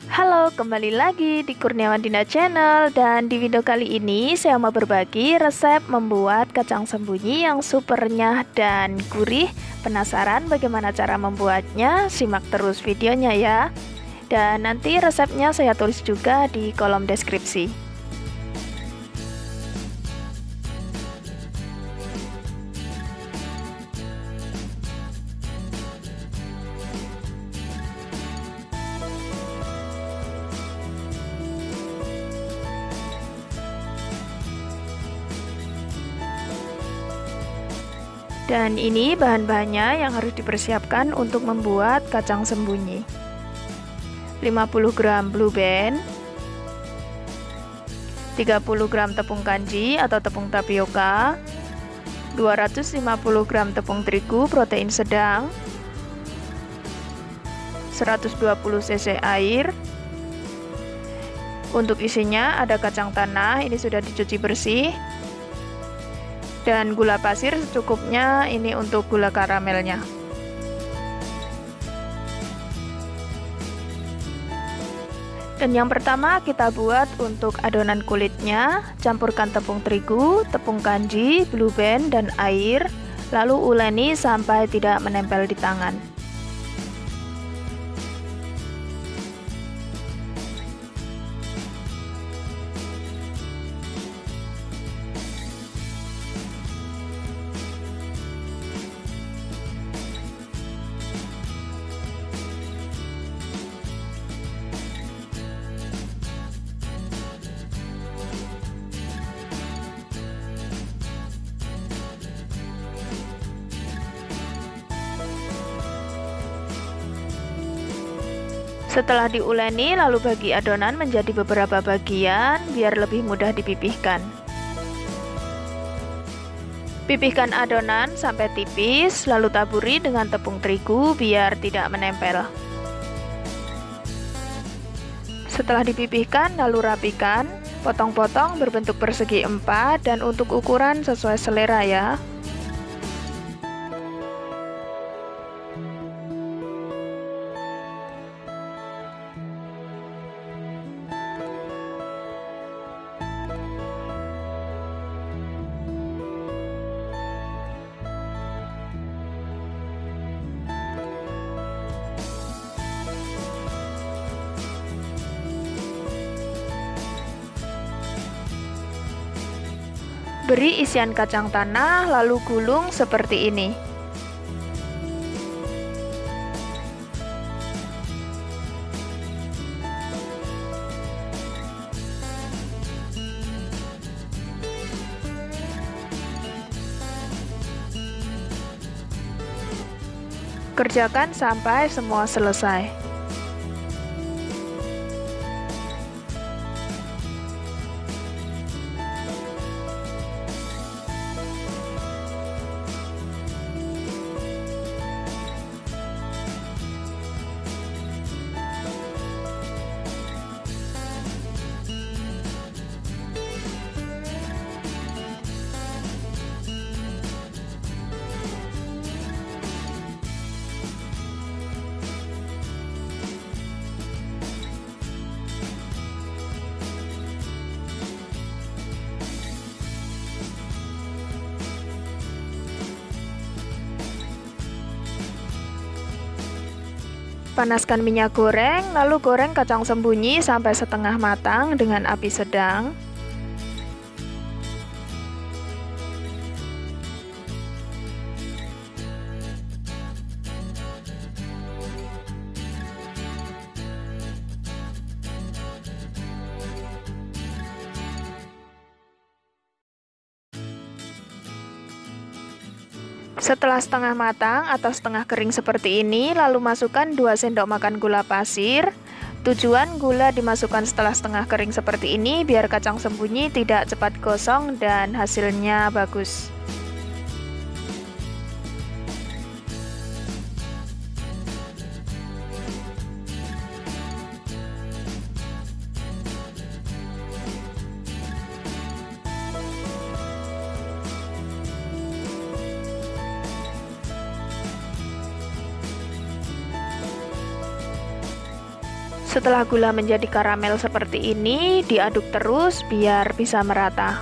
Halo, kembali lagi di Kurniawan Dinda Channel, dan di video kali ini saya mau berbagi resep membuat kacang sembunyi yang super renyah dan gurih. Penasaran bagaimana cara membuatnya? Simak terus videonya ya. Dan nanti resepnya saya tulis juga di kolom deskripsi. Dan ini bahan-bahannya yang harus dipersiapkan untuk membuat kacang sembunyi. 50 gram blue band, 30 gram tepung kanji atau tepung tapioka, 250 gram tepung terigu protein sedang, 120 cc air. Untuk isinya ada kacang tanah, ini sudah dicuci bersih, dan gula pasir secukupnya, ini untuk gula karamelnya. Dan yang pertama kita buat untuk adonan kulitnya. Campurkan tepung terigu, tepung kanji, blue band, dan air, lalu uleni sampai tidak menempel di tangan. Setelah diuleni, lalu bagi adonan menjadi beberapa bagian biar lebih mudah dipipihkan. Pipihkan adonan sampai tipis, lalu taburi dengan tepung terigu biar tidak menempel. Setelah dipipihkan, lalu rapikan, potong-potong berbentuk persegi 4 dan untuk ukuran sesuai selera ya. Beri isian kacang tanah, lalu gulung seperti ini. Kerjakan sampai semua selesai. Panaskan minyak goreng, lalu goreng kacang sembunyi sampai setengah matang dengan api sedang. Setelah setengah matang atau setengah kering seperti ini, lalu masukkan 2 sendok makan gula pasir. Tujuan gula dimasukkan setelah setengah kering seperti ini biar kacang sembunyi tidak cepat gosong dan hasilnya bagus. Setelah gula menjadi karamel seperti ini, diaduk terus biar bisa merata.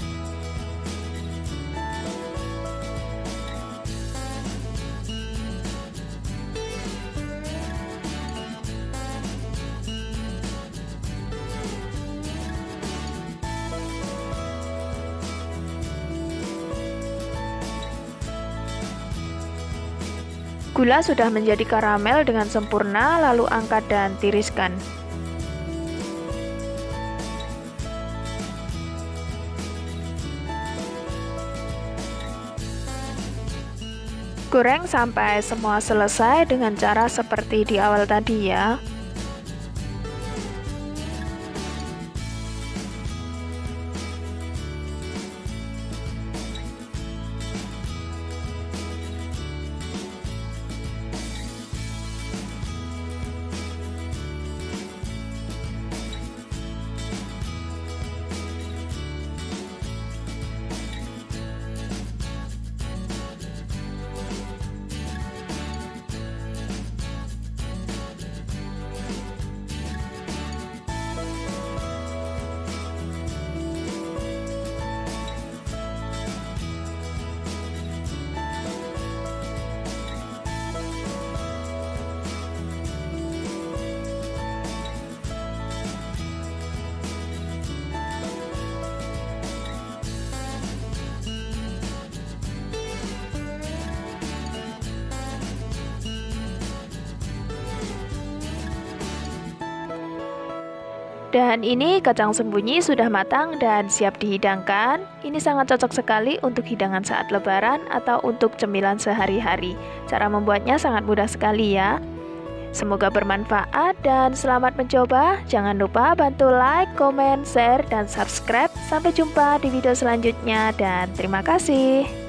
Gula sudah menjadi karamel dengan sempurna, lalu angkat dan tiriskan. Goreng sampai semua selesai dengan cara seperti di awal tadi ya. Dan ini kacang sembunyi sudah matang dan siap dihidangkan. Ini sangat cocok sekali untuk hidangan saat lebaran atau untuk cemilan sehari-hari. Cara membuatnya sangat mudah sekali ya. Semoga bermanfaat dan selamat mencoba. Jangan lupa bantu like, komen, share, dan subscribe. Sampai jumpa di video selanjutnya dan terima kasih.